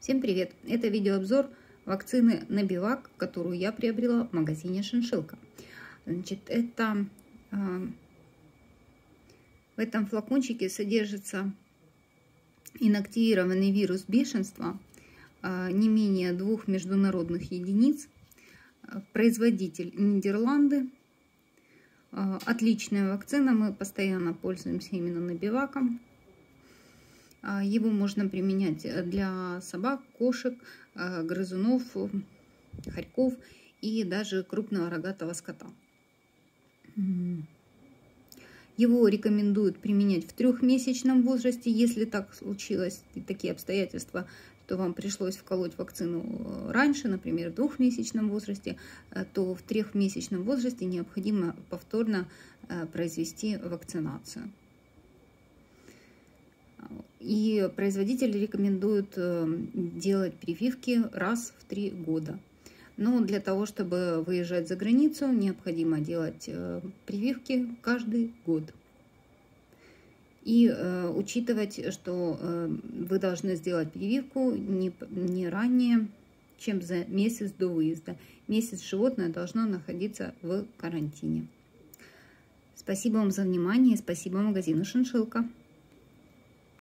Всем привет! Это видеообзор вакцины Набивак, которую я приобрела в магазине Шиншилка. Значит, в этом флакончике содержится инактивированный вирус бешенства, не менее 2 международных единиц, производитель Нидерланды. Отличная вакцина, мы постоянно пользуемся именно Набиваком. Его можно применять для собак, кошек, грызунов, хорьков и даже крупного рогатого скота. Его рекомендуют применять в 3-месячном возрасте. Если так случилось, такие обстоятельства, что вам пришлось вколоть вакцину раньше, например, в 2-месячном возрасте, то в 3-месячном возрасте необходимо повторно произвести вакцинацию. И производитель рекомендует делать прививки раз в 3 года. Но для того, чтобы выезжать за границу, необходимо делать прививки каждый год. И учитывать, что вы должны сделать прививку не ранее, чем за месяц до выезда. Месяц животное должно находиться в карантине. Спасибо вам за внимание и спасибо магазину Шиншилка.